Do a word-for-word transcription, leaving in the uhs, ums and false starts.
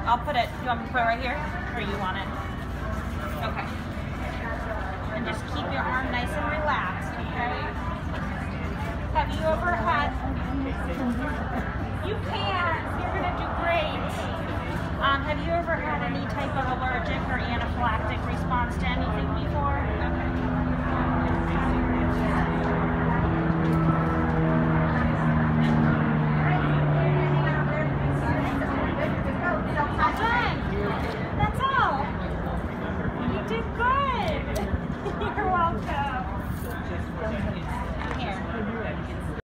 I'll put it, you want me to put it right here? Or you want it? Okay. And just keep your arm nice and relaxed, okay? Have you ever had, you can, you're gonna do great. Um, have you ever had any type of allergic or anaphylactic